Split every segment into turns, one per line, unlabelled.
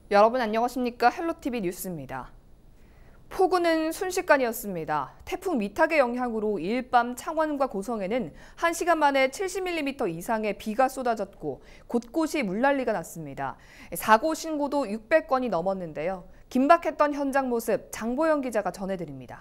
여러분 안녕하십니까? 헬로티비 뉴스입니다. 폭우는 순식간이었습니다. 태풍 미탁의 영향으로 이일 밤 창원과 고성에는 1시간 만에 70mm 이상의 비가 쏟아졌고 곳곳이 물난리가 났습니다. 사고 신고도 600건이 넘었는데요. 긴박했던 현장 모습 장보영 기자가 전해드립니다.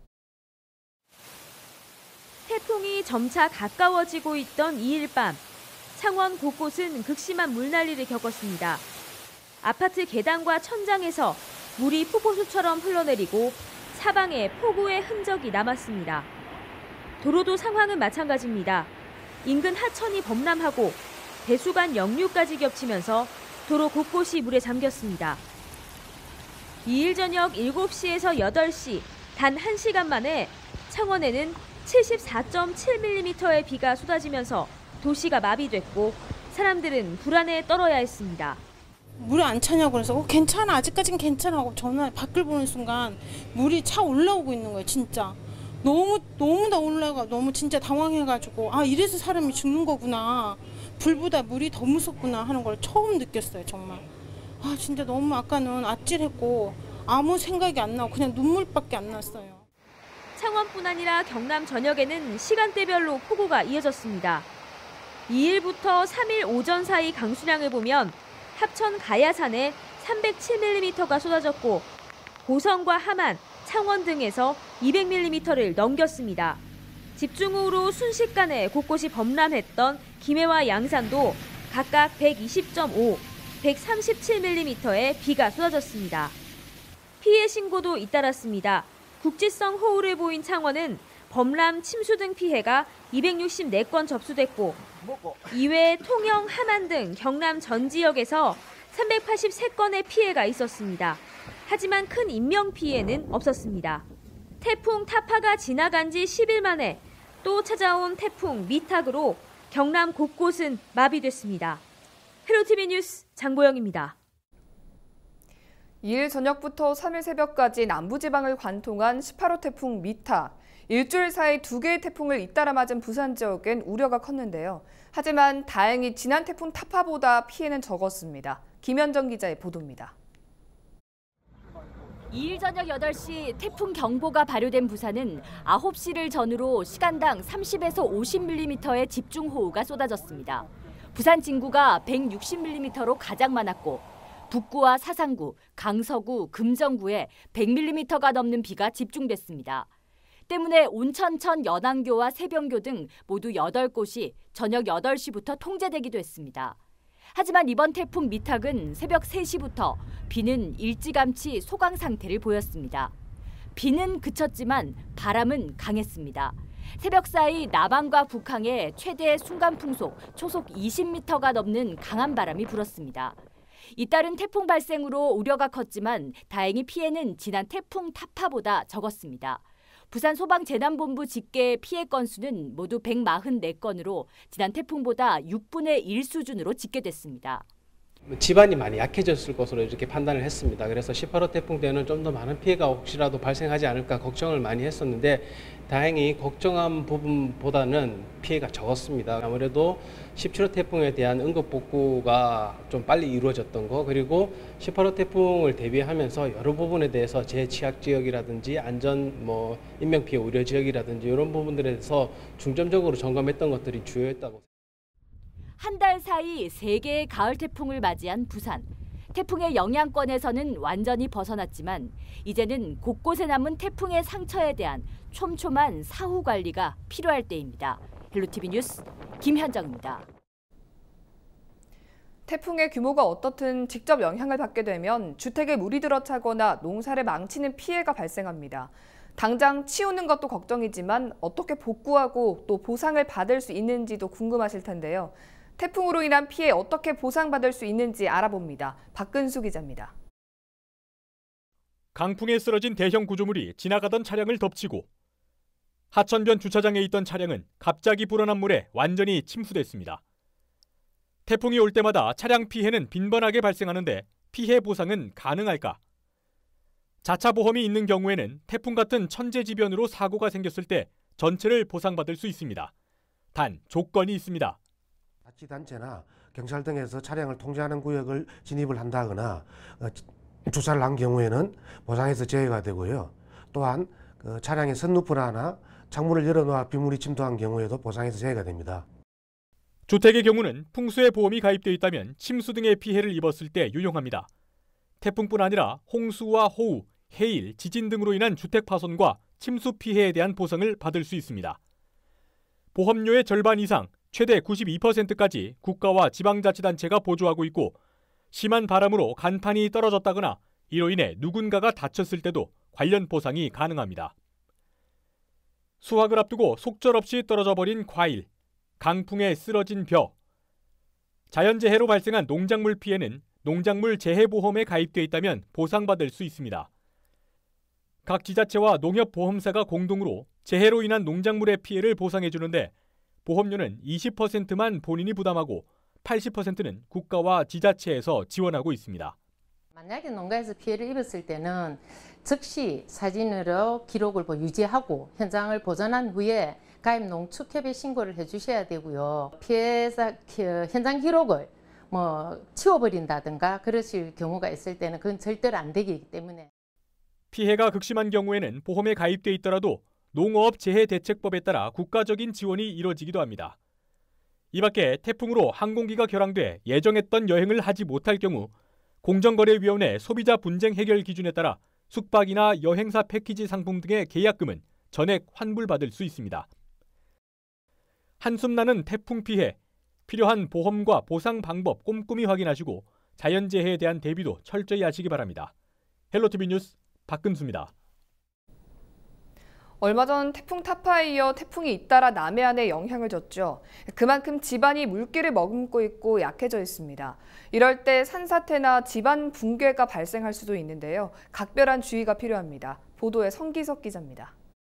태풍이 점차 가까워지고 있던 이일 밤, 창원 곳곳은 극심한 물난리를 겪었습니다. 아파트 계단과 천장에서 물이 폭포수처럼 흘러내리고 사방에 폭우의 흔적이 남았습니다. 도로도 상황은 마찬가지입니다. 인근 하천이 범람하고 배수관 역류까지 겹치면서 도로 곳곳이 물에 잠겼습니다. 이일 저녁 7시에서 8시 단 1시간 만에 창원에는 74.7mm의 비가 쏟아지면서 도시가 마비됐고 사람들은 불안에 떨어야 했습니다.
물이 안 차냐고 그래서 괜찮아 아직까지는 괜찮아 하고 전화 밖을 보는 순간 물이 차 올라오고 있는 거예요. 진짜 너무 다 올라가 너무 진짜 당황해가지고 이래서 사람이 죽는 거구나, 불보다 물이 더 무섭구나 하는 걸 처음 느꼈어요. 정말 진짜 너무 아까는 아찔했고 아무 생각이 안 나고 그냥 눈물밖에 안 났어요.
창원뿐 아니라 경남 전역에는 시간대별로 폭우가 이어졌습니다. 2일부터 3일 오전 사이 강수량을 보면 합천 가야산에 307mm가 쏟아졌고 고성과 함안, 창원 등에서 200mm를 넘겼습니다. 집중호우로 순식간에 곳곳이 범람했던 김해와 양산도 각각 120.5, 137mm의 비가 쏟아졌습니다. 피해 신고도 잇따랐습니다. 국지성 호우를 보인 창원은 범람, 침수 등 피해가 264건 접수됐고 이외에 통영, 함안 등 경남 전 지역에서 383건의 피해가 있었습니다. 하지만 큰 인명 피해는 없었습니다. 태풍 타파가 지나간 지 10일 만에 또 찾아온 태풍 미탁으로 경남 곳곳은 마비됐습니다. 헬로티비 뉴스 장보영입니다.
2일 저녁부터 3일 새벽까지 남부지방을 관통한 18호 태풍 미탁. 일주일 사이 2개의 태풍을 잇따라 맞은 부산 지역엔 우려가 컸는데요. 하지만 다행히 지난 태풍 타파보다 피해는 적었습니다. 김현정 기자의 보도입니다.
2일 저녁 8시 태풍 경보가 발효된 부산은 9시를 전후로 시간당 30에서 50mm의 집중호우가 쏟아졌습니다. 부산 진구가 160mm로 가장 많았고 북구와 사상구, 강서구, 금정구에 100mm가 넘는 비가 집중됐습니다. 때문에 온천천 연안교와 세병교 등 모두 8곳이 저녁 8시부터 통제되기도 했습니다. 하지만 이번 태풍 미탁은 새벽 3시부터 비는 일찌감치 소강 상태를 보였습니다. 비는 그쳤지만 바람은 강했습니다. 새벽 사이 남한과 북한에 최대 순간풍속 초속 20m가 넘는 강한 바람이 불었습니다. 잇따른 태풍 발생으로 우려가 컸지만 다행히 피해는 지난 태풍 타파보다 적었습니다. 부산 소방재난본부 집계 피해 건수는 모두 144건으로 지난 태풍보다 6분의 1 수준으로 집계됐습니다.
지반이 많이 약해졌을 것으로 이렇게 판단을 했습니다. 그래서 18호 태풍 때는 좀 더 많은 피해가 혹시라도 발생하지 않을까 걱정을 많이 했었는데 다행히 걱정한 부분보다는 피해가 적었습니다. 아무래도 17호 태풍에 대한 응급복구가 좀 빨리 이루어졌던 거, 그리고 18호 태풍을 대비하면서 여러 부분에 대해서 재취약 지역이라든지 안전 인명피해 우려 지역이라든지 이런 부분들에 대해서 중점적으로 점검했던 것들이 주요했다고.
한 달 사이 3개의 가을 태풍을 맞이한 부산. 태풍의 영향권에서는 완전히 벗어났지만 이제는 곳곳에 남은 태풍의 상처에 대한 촘촘한 사후 관리가 필요할 때입니다. 헬로티비 뉴스 김현정입니다.
태풍의 규모가 어떻든 직접 영향을 받게 되면 주택에 물이 들어차거나 농사를 망치는 피해가 발생합니다. 당장 치우는 것도 걱정이지만 어떻게 복구하고 또 보상을 받을 수 있는지도 궁금하실 텐데요. 태풍으로 인한 피해 어떻게 보상받을 수 있는지 알아봅니다. 박근수 기자입니다.
강풍에 쓰러진 대형 구조물이 지나가던 차량을 덮치고 하천변 주차장에 있던 차량은 갑자기 불어난 물에 완전히 침수됐습니다. 태풍이 올 때마다 차량 피해는 빈번하게 발생하는데 피해 보상은 가능할까? 자차 보험이 있는 경우에는 태풍 같은 천재지변으로 사고가 생겼을 때 전체를 보상받을 수 있습니다. 단 조건이 있습니다.
자치단체나 경찰 등에서 차량을 통제하는 구역을 진입을 한다거나 주차를 한 경우에는 보상에서 제외가 되고요. 또한 차량의 선루프나 창문을 열어놓아 빗물이 침투한 경우에도 보상에서 제외가 됩니다.
주택의 경우는 풍수에 보험이 가입되어 있다면 침수 등의 피해를 입었을 때 유용합니다. 태풍뿐 아니라 홍수와 호우, 해일, 지진 등으로 인한 주택 파손과 침수 피해에 대한 보상을 받을 수 있습니다. 보험료의 절반 이상, 최대 92%까지 국가와 지방자치단체가 보조하고 있고 심한 바람으로 간판이 떨어졌다거나 이로 인해 누군가가 다쳤을 때도 관련 보상이 가능합니다. 수확을 앞두고 속절없이 떨어져 버린 과일, 강풍에 쓰러진 벼, 자연재해로 발생한 농작물 피해는 농작물 재해보험에 가입되어 있다면 보상받을 수 있습니다. 각 지자체와 농협보험사가 공동으로 재해로 인한 농작물의 피해를 보상해주는데 보험료는 20%만 본인이 부담하고 80%는 국가와 지자체에서 지원하고 있습니다.
만약에 농가에서 피해를 입었을 때는 즉시 사진으로 기록을 유지하고 현장을 보존한 후에 가입 농축협에 신고를 해주셔야 되고요. 피해자 현장 기록을 치워버린다든가 그러실 경우가 있을 때는 그건 절대로 안 되기 때문에.
피해가 극심한 경우에는 보험에 가입돼 있더라도 농어업재해대책법에 따라 국가적인 지원이 이뤄지기도 합니다. 이 밖에 태풍으로 항공기가 결항돼 예정했던 여행을 하지 못할 경우 공정거래위원회 소비자 분쟁 해결 기준에 따라 숙박이나 여행사 패키지 상품 등의 계약금은 전액 환불받을 수 있습니다. 한숨나는 태풍 피해, 필요한 보험과 보상 방법 꼼꼼히 확인하시고 자연재해에 대한 대비도 철저히 하시기 바랍니다. 헬로티비 뉴스 박근수입니다.
얼마 전 태풍 타파에 이어 태풍이 잇따라 남해안에 영향을 줬죠. 그만큼 집안이 물기를 머금고 있고 약해져 있습니다. 이럴 때 산사태나 집안 붕괴가 발생할 수도 있는데요. 각별한 주의가 필요합니다. 보도에 성기석 기자입니다.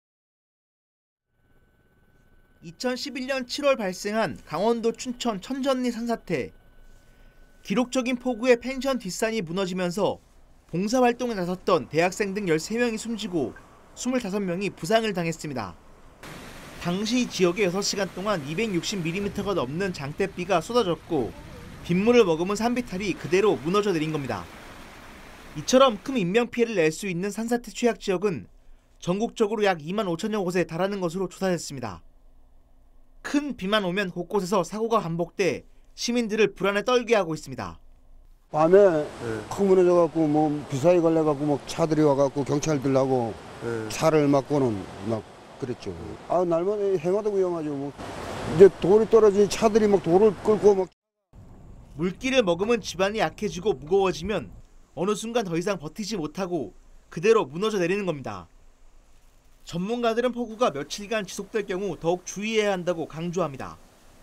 2011년 7월 발생한 강원도 춘천 천전리 산사태. 기록적인 폭우에 펜션 뒷산이 무너지면서 봉사활동에 나섰던 대학생 등 13명이 숨지고 25명이 부상을 당했습니다. 당시 지역에 6시간 동안 260mm가 넘는 장대비가 쏟아졌고 빗물을 머금은 산비탈이 그대로 무너져 내린 겁니다. 이처럼 큰 인명피해를 낼 수 있는 산사태 취약 지역은 전국적으로 약 2만 5천여 곳에 달하는 것으로 조사됐습니다. 큰 비만 오면 곳곳에서 사고가 반복돼 시민들을 불안에 떨게 하고 있습니다.
밤에 확 무너져갖고 비사에 걸려갖고 차들이 와갖고 경찰들하고 차를 막고는 막 그랬죠. 날마다 해마다 위험하죠. 이제 돌이 떨어지니 차들이 돌을 끌고
물기를 머금은 집안이 약해지고 무거워지면 어느 순간 더 이상 버티지 못하고 그대로 무너져 내리는 겁니다. 전문가들은 폭우가 며칠간 지속될 경우 더욱 주의해야 한다고 강조합니다.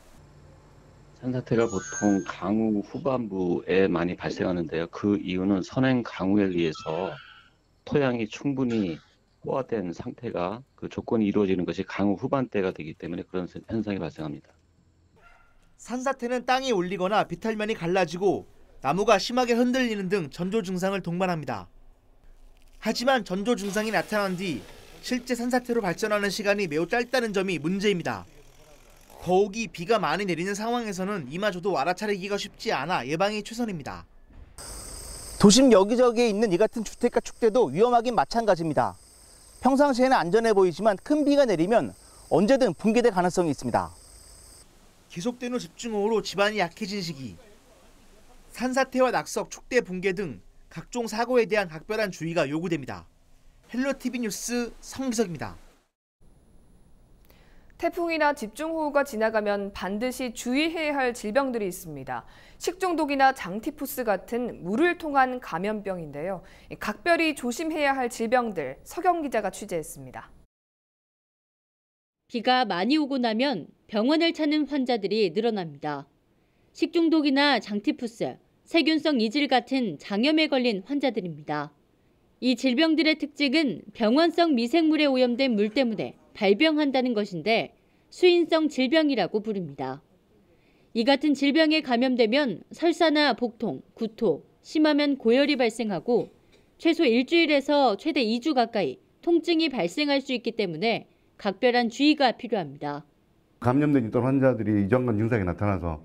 산사태가 보통 강우 후반부에 많이 발생하는데요. 그 이유는 선행 강우에 의해서 토양이 충분히 포화된 상태가 그 조건이 이루어지는 것이 강우 후반대가 되기 때문에 그런 현상이 발생합니다.
산사태는 땅이 올리거나 비탈면이 갈라지고 나무가 심하게 흔들리는 등 전조 증상을 동반합니다. 하지만 전조 증상이 나타난 뒤 실제 산사태로 발전하는 시간이 매우 짧다는 점이 문제입니다. 더욱이 비가 많이 내리는 상황에서는 이마저도 알아차리기가 쉽지 않아 예방이 최선입니다.
도심 여기저기에 있는 이 같은 주택가 축대도 위험하긴 마찬가지입니다. 평상시에는 안전해 보이지만 큰 비가 내리면 언제든 붕괴될 가능성이 있습니다.
계속되는 집중호우로 집안이 약해진 시기. 산사태와 낙석, 축대 붕괴 등 각종 사고에 대한 각별한 주의가 요구됩니다. 헬로티비 뉴스 성기석입니다.
태풍이나 집중호우가 지나가면 반드시 주의해야 할 질병들이 있습니다. 식중독이나 장티푸스 같은 물을 통한 감염병인데요. 각별히 조심해야 할 질병들 서경 기자가 취재했습니다.
비가 많이 오고 나면 병원을 찾는 환자들이 늘어납니다. 식중독이나 장티푸스, 세균성 이질 같은 장염에 걸린 환자들입니다. 이 질병들의 특징은 병원성 미생물에 오염된 물 때문에 발병한다는 것인데 수인성 질병이라고 부릅니다. 이 같은 질병에 감염되면 설사나 복통, 구토, 심하면 고열이 발생하고 최소 일주일에서 최대 2주 가까이 통증이 발생할 수 있기 때문에 각별한 주의가 필요합니다.
감염된 있던 환자들이 이전과 증상이 나타나서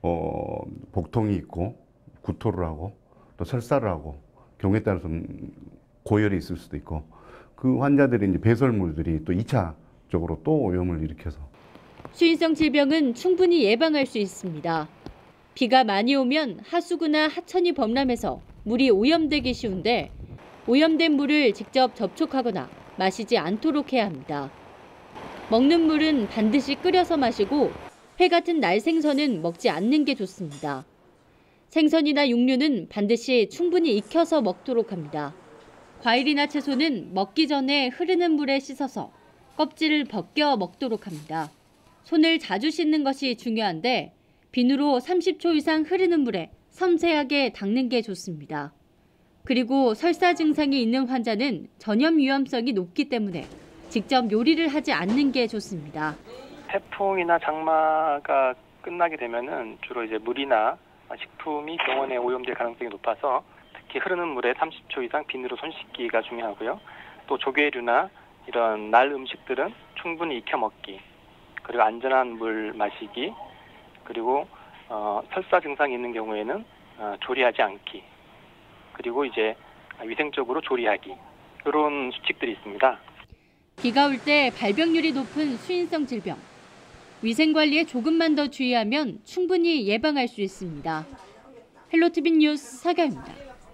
복통이 있고 구토를 하고 또 설사를 하고 경우에 따라서는 고열이 있을 수도 있고 그 환자들이 이제 배설물들이 또 2차적으로 또 오염을 일으켜서
수인성 질병은 충분히 예방할 수 있습니다. 비가 많이 오면 하수구나 하천이 범람해서 물이 오염되기 쉬운데 오염된 물을 직접 접촉하거나 마시지 않도록 해야 합니다. 먹는 물은 반드시 끓여서 마시고 회 같은 날생선은 먹지 않는 게 좋습니다. 생선이나 육류는 반드시 충분히 익혀서 먹도록 합니다. 과일이나 채소는 먹기 전에 흐르는 물에 씻어서 껍질을 벗겨 먹도록 합니다. 손을 자주 씻는 것이 중요한데 비누로 30초 이상 흐르는 물에 섬세하게 닦는 게 좋습니다. 그리고 설사 증상이 있는 환자는 전염 위험성이 높기 때문에 직접 요리를 하지 않는 게 좋습니다.
태풍이나 장마가 끝나게 되면은 주로 이제 물이나 식품이 병원에 오염될 가능성이 높아서 특히 흐르는 물에 30초 이상 비누로 손 씻기가 중요하고요. 또 조개류나 이런 날 음식들은 충분히 익혀 먹기, 그리고 안전한 물 마시기, 그리고 설사 증상이 있는 경우에는 조리하지 않기, 그리고 이제 위생적으로 조리하기, 이런 수칙들이 있습니다.
비가 올 때 발병률이 높은 수인성 질병. 위생관리에 조금만 더 주의하면 충분히 예방할 수 있습니다. 헬로티비 뉴스 사경입니다.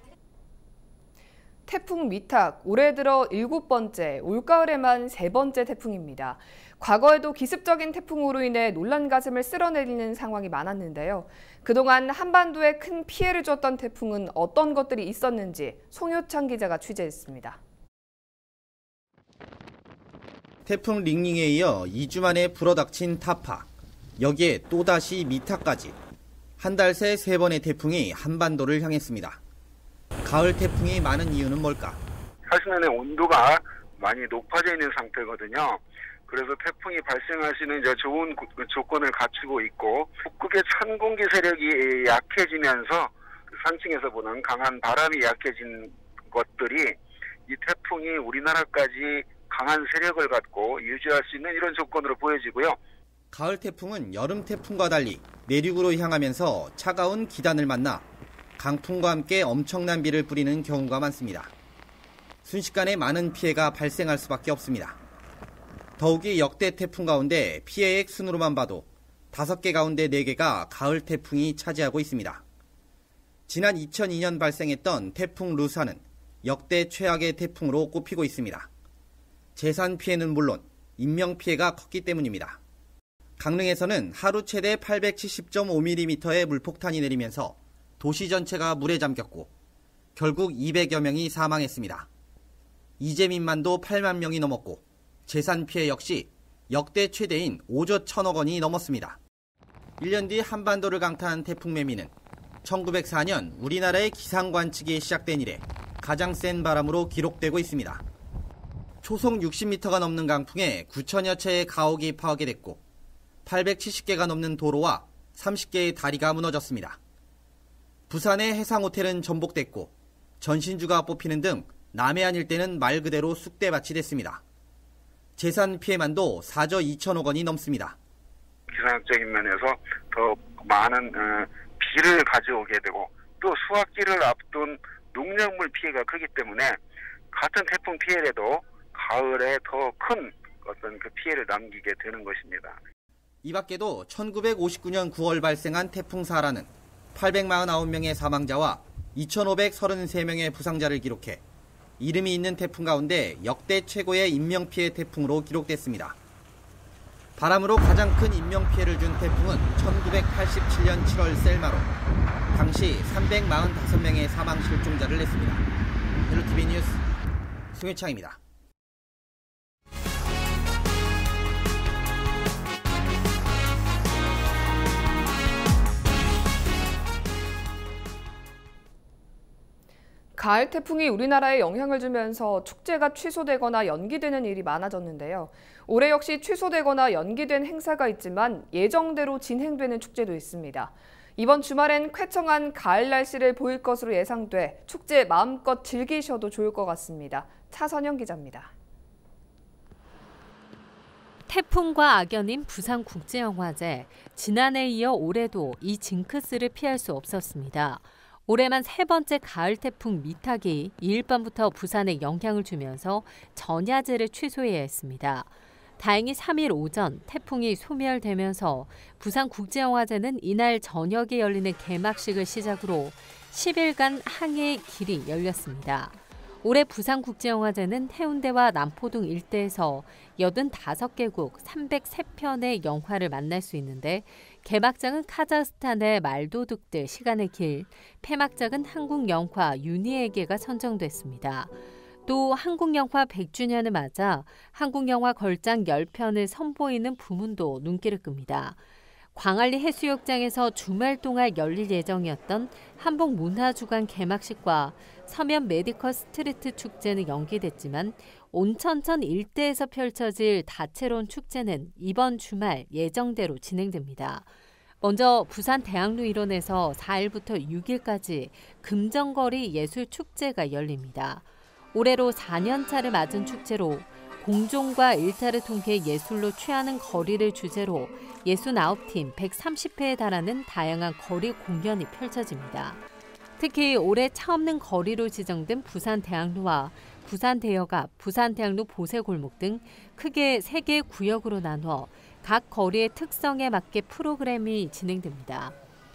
태풍 미탁, 올해 들어 7번째, 올가을에만 3번째 태풍입니다. 과거에도 기습적인 태풍으로 인해 놀란 가슴을 쓸어내리는 상황이 많았는데요. 그동안 한반도에 큰 피해를 줬던 태풍은 어떤 것들이 있었는지 송효창 기자가 취재했습니다.
태풍 링링에 이어 2주 만에 불어닥친 타파, 여기에 또다시 미타까지 한 달 새 3번의 태풍이 한반도를 향했습니다. 가을 태풍이 많은 이유는 뭘까?
사실은 온도가 많이 높아져 있는 상태거든요. 그래서 태풍이 발생하시는 좋은 조건을 갖추고 있고 북극의 찬 공기 세력이 약해지면서 상층에서 보는 강한 바람이 약해진 것들이 이 태풍이 우리나라까지 강한 세력을 갖고 유지할 수 있는 이런 조건으로 보여지고요.
가을 태풍은 여름 태풍과 달리 내륙으로 향하면서 차가운 기단을 만나 강풍과 함께 엄청난 비를 뿌리는 경우가 많습니다. 순식간에 많은 피해가 발생할 수밖에 없습니다. 더욱이 역대 태풍 가운데 피해액 순으로만 봐도 5개 가운데 4개가 가을 태풍이 차지하고 있습니다. 지난 2002년 발생했던 태풍 루사는 역대 최악의 태풍으로 꼽히고 있습니다. 재산 피해는 물론 인명 피해가 컸기 때문입니다. 강릉에서는 하루 최대 870.5mm의 물폭탄이 내리면서 도시 전체가 물에 잠겼고 결국 200여 명이 사망했습니다. 이재민만도 8만 명이 넘었고 재산 피해 역시 역대 최대인 5조 1천억 원이 넘었습니다. 1년 뒤 한반도를 강타한 태풍 매미는 1904년 우리나라의 기상 관측이 시작된 이래 가장 센 바람으로 기록되고 있습니다. 초속 60m가 넘는 강풍에 9천여 채의 가옥이 파괴 됐고 870개가 넘는 도로와 30개의 다리가 무너졌습니다. 부산의 해상호텔은 전복됐고 전신주가 뽑히는 등 남해안 일대는 말 그대로 쑥대밭이 됐습니다. 재산 피해만도 4조 2천억 원이 넘습니다.
기상학적인 면에서 더 많은 비를 가져오게 되고 또 수확기를 앞둔 농작물 피해가 크기 때문에 같은 태풍 피해라도 가을에 더 큰 어떤 그 피해를 남기게 되는 것입니다.
이 밖에도 1959년 9월 발생한 태풍 사라는 849명의 사망자와 2,533명의 부상자를 기록해 이름이 있는 태풍 가운데 역대 최고의 인명피해 태풍으로 기록됐습니다. 바람으로 가장 큰 인명피해를 준 태풍은 1987년 7월 셀마로 당시 345명의 사망 실종자를 냈습니다. 헬로티비 뉴스 송효창입니다.
가을 태풍이 우리나라에 영향을 주면서 축제가 취소되거나 연기되는 일이 많아졌는데요. 올해 역시 취소되거나 연기된 행사가 있지만 예정대로 진행되는 축제도 있습니다. 이번 주말엔 쾌청한 가을 날씨를 보일 것으로 예상돼 축제 마음껏 즐기셔도 좋을 것 같습니다. 차선영 기자입니다.
태풍과 악연인 부산국제영화제. 지난해에 이어 올해도 이 징크스를 피할 수 없었습니다. 올해만 3번째 가을 태풍 미탁이 2일 밤부터 부산에 영향을 주면서 전야제를 취소해야 했습니다. 다행히 3일 오전 태풍이 소멸되면서 부산국제영화제는 이날 저녁에 열리는 개막식을 시작으로 10일간 항해의 길이 열렸습니다. 올해 부산국제영화제는 해운대와 남포동 일대에서 85개국 303편의 영화를 만날 수 있는데 개막장은 카자흐스탄의 말도둑들 시간의 길, 폐막작은 한국영화 윤희에게가 선정됐습니다. 또 한국영화 100주년을 맞아 한국영화 걸작 10편을 선보이는 부문도 눈길을 끕니다. 광안리 해수욕장에서 주말 동안 열릴 예정이었던 한복문화주간 개막식과 서면 메디컬 스트리트 축제는 연기됐지만 온천천 일대에서 펼쳐질 다채로운 축제는 이번 주말 예정대로 진행됩니다. 먼저 부산 대학로 일원에서 4일부터 6일까지 금정거리 예술축제가 열립니다. 올해로 4년차를 맞은 축제로 공존과 일탈을 통해 예술로 취하는 거리를 주제로 69팀 130회에 달하는 다양한 거리 공연이 펼쳐집니다. 특히 올해 차 없는 거리로 지정된 부산대학로와 부산대여갑, 부산대학로 보세골목 등 크게 3개의 구역으로 나눠 각 거리의 특성에 맞게 프로그램이 진행됩니다.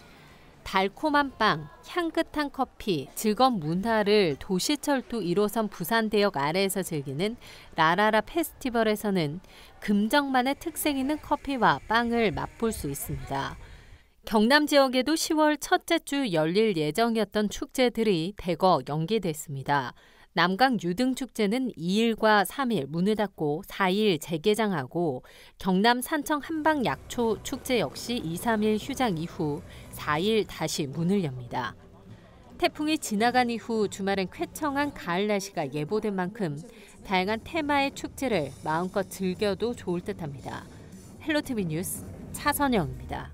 달콤한 빵, 향긋한 커피, 즐거운 문화를 도시철도 1호선 부산대역 아래에서 즐기는 라라라 페스티벌에서는 금정만의 특색 있는 커피와 빵을 맛볼 수 있습니다. 경남 지역에도 10월 첫째 주 열릴 예정이었던 축제들이 대거 연기됐습니다. 남강 유등축제는 2일과 3일 문을 닫고 4일 재개장하고 경남 산청 한방약초 축제 역시 2, 3일 휴장 이후 4일 다시 문을 엽니다. 태풍이 지나간 이후 주말엔 쾌청한 가을 날씨가 예보된 만큼 다양한 테마의 축제를 마음껏 즐겨도 좋을 듯합니다. 헬로티비 뉴스 차선영입니다.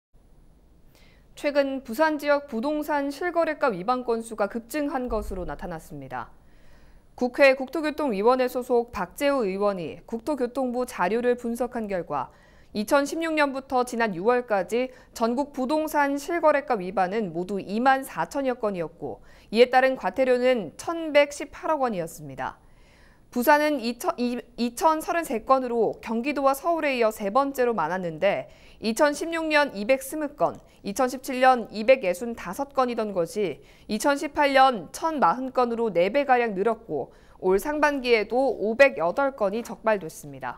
최근 부산 지역 부동산 실거래가 위반 건수가 급증한 것으로 나타났습니다. 국회 국토교통위원회 소속 박재우 의원이 국토교통부 자료를 분석한 결과 2016년부터 지난 6월까지 전국 부동산 실거래가 위반은 모두 2만 4천여 건이었고 이에 따른 과태료는 1,118억 원이었습니다. 부산은 2,033건으로 경기도와 서울에 이어 3번째로 많았는데 2016년 220건, 2017년 265건이던 것이 2018년 1,040건으로 4배가량 늘었고 올 상반기에도 508건이 적발됐습니다.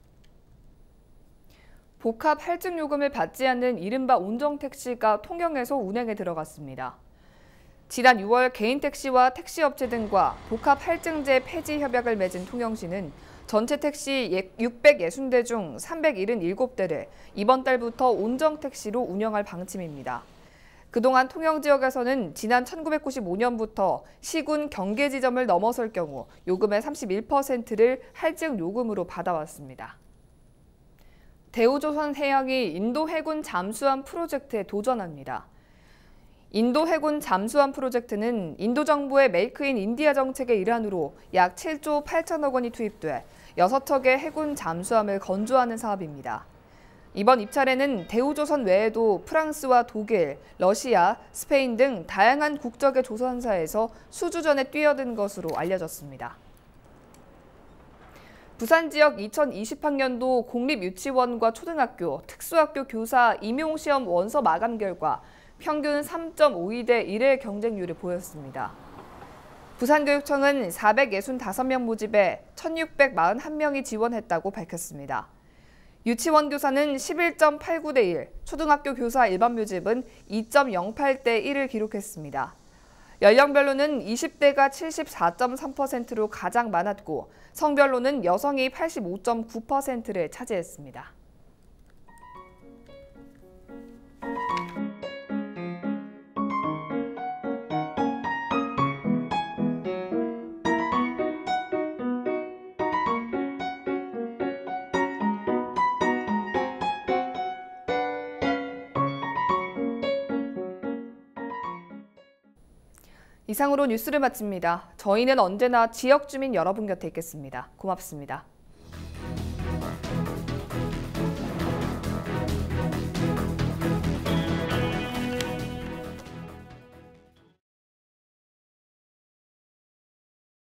복합 할증 요금을 받지 않는 이른바 운정택시가 통영에서 운행에 들어갔습니다. 지난 6월 개인택시와 택시업체 등과 복합 할증제 폐지 협약을 맺은 통영시는 전체 택시 660대 중 377대를 이번 달부터 운정택시로 운영할 방침입니다. 그동안 통영 지역에서는 지난 1995년부터 시군 경계지점을 넘어설 경우 요금의 31%를 할증 요금으로 받아왔습니다. 대우조선해양이 인도 해군 잠수함 프로젝트에 도전합니다. 인도 해군 잠수함 프로젝트는 인도 정부의 메이크 인 인디아 정책의 일환으로 약 7조 8천억 원이 투입돼 6척의 해군 잠수함을 건조하는 사업입니다. 이번 입찰에는 대우조선 외에도 프랑스와 독일, 러시아, 스페인 등 다양한 국적의 조선사에서 수주전에 뛰어든 것으로 알려졌습니다. 부산 지역 2020학년도 공립유치원과 초등학교, 특수학교 교사 임용시험 원서 마감 결과 평균 3.52대 1의 경쟁률을 보였습니다. 부산교육청은 465명 모집에 1,641명이 지원했다고 밝혔습니다. 유치원 교사는 11.89대 1, 초등학교 교사 일반 모집은 2.08대 1을 기록했습니다. 연령별로는 20대가 74.3%로 가장 많았고 성별로는 여성이 85.9%를 차지했습니다. 이상으로 뉴스를 마칩니다. 저희는 언제나 지역 주민 여러분 곁에 있겠습니다. 고맙습니다.